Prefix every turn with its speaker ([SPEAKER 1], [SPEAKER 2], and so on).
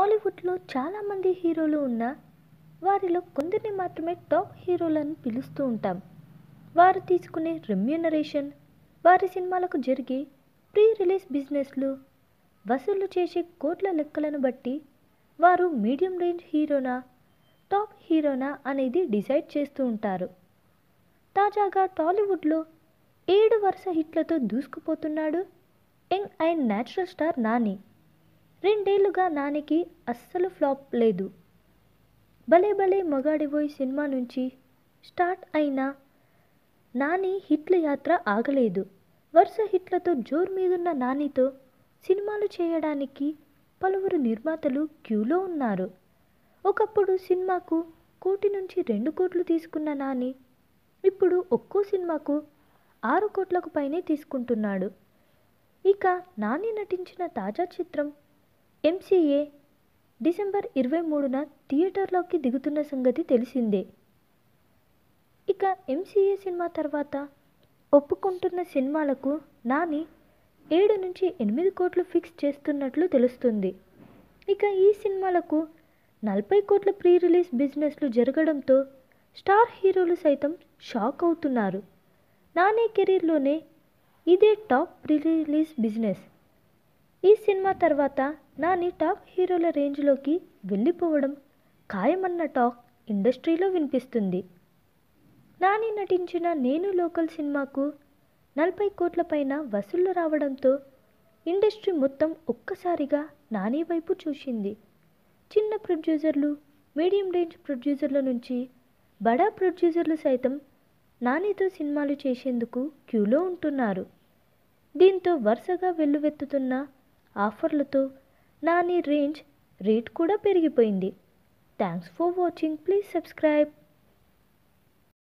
[SPEAKER 1] టాలీవుడ్లో చాలామంది హీరోలు ఉన్నా వారిలో కొందరిని మాత్రమే టాప్ హీరోలను పిలుస్తూ ఉంటాం. వారు తీసుకునే రెమ్యూనరేషన్, వారి సినిమాలకు జరిగే ప్రీ రిలీజ్ బిజినెస్లు, వసూలు చేసే కోట్ల లెక్కలను బట్టి వారు మీడియం రేంజ్ హీరోనా, టాప్ హీరోనా అనేది డిసైడ్ చేస్తూ ఉంటారు. తాజాగా టాలీవుడ్లో 7 వరుస హిట్లతో దూసుకుపోతున్నాడు young and natural star Nani. 2 ఏళ్లుగా నానికి అస్సలు ఫ్లాప్ లేదు. భలే భలే మగాడివోయ్ సినిమా నుంచి స్టార్ట్ అయిన నాని హిట్ల యాత్ర ఆగలేదు. వరుస హిట్లతో జోరు మీదున్న నానితో సినిమాలు చేయడానికి పలువురు నిర్మాతలు క్యూలో ఉన్నారు. ఒకప్పుడు సినిమాకు 1 కోటి నుంచి 2 కోట్లు తీసుకున్న నాని ఇప్పుడు ఒక్కో సినిమాకు 6 కోట్లకు పైనే తీసుకుంటున్నాడు. ఇక నాని నటించిన తాజా చిత్రం ఎంసీఏ డిసెంబర్ 23న థియేటర్లోకి దిగుతున్న సంగతి తెలిసిందే. ఇక ఎంసీఏ సినిమా తర్వాత ఒప్పుకుంటున్న సినిమాలకు నాని 7 నుంచి 8 కోట్లు ఫిక్స్ చేస్తున్నట్లు తెలుస్తుంది. ఇక ఈ సినిమాలకు 40 కోట్ల ప్రీ రిలీజ్ బిజినెస్లు జరగడంతో స్టార్ హీరోలు సైతం షాక్ అవుతున్నారు. నాని కెరీర్లోనే ఇదే టాప్ ప్రీ రిలీజ్ బిజినెస్. ఈ సినిమా తర్వాత నాని టాప్ హీరోల రేంజ్లోకి వెళ్ళిపోవడం ఖాయమన్న టాక్ ఇండస్ట్రీలో వినిపిస్తుంది. నాని నటించిన నేను లోకల్ సినిమాకు 40 కోట్ల పైన వసూళ్లు రావడంతో ఇండస్ట్రీ మొత్తం ఒక్కసారిగా నాని వైపు చూసింది. చిన్న ప్రొడ్యూసర్లు, మీడియం రేంజ్ ప్రొడ్యూసర్ల నుంచి బడా ప్రొడ్యూసర్లు సైతం నానితో సినిమాలు చేసేందుకు క్యూలో ఉంటున్నారు. దీంతో వరుసగా వెల్లువెత్తుతున్న ఆఫర్లతో నాని రేట్ కూడా పెరిగిపోయింది. Thanks for watching. Please subscribe.